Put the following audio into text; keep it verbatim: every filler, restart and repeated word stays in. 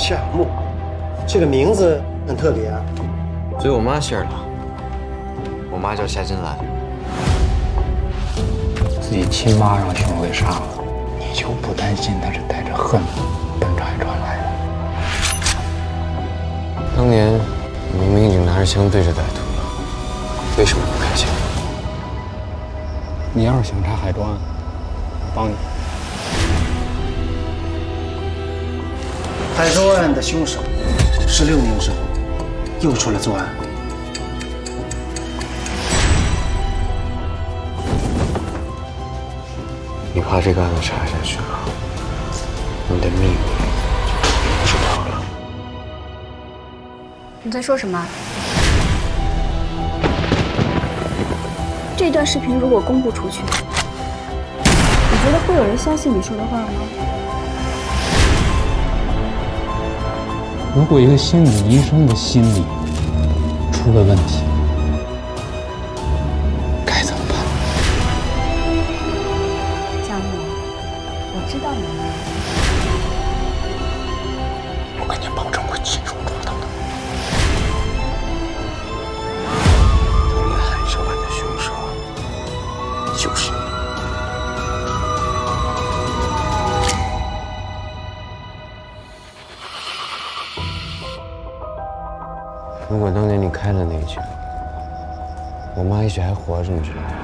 夏木，这个名字很特别啊。 随我妈姓儿的，我妈叫夏金兰。 自己亲妈让凶手给杀了，你就不担心他是带着恨奔着海川来的？ 当年你明明已经拿着枪对着歹徒了，为什么不开枪？ 你要是想查海川，我帮你。 海州案的凶手，十六年之后又出来作案。 你怕这个案子查下去了，你的命就知道了。 你在说什么？这段视频如果公布出去，你觉得会有人相信你说的话吗？ 如果一个心理医生的心理出了问题，该怎么办？ 佳木，我知道你的。 我跟你保证，会亲手抓到的。 当年海州案的凶手就是你。如果当年你开了那一枪，我妈也许还活着，你知道吗？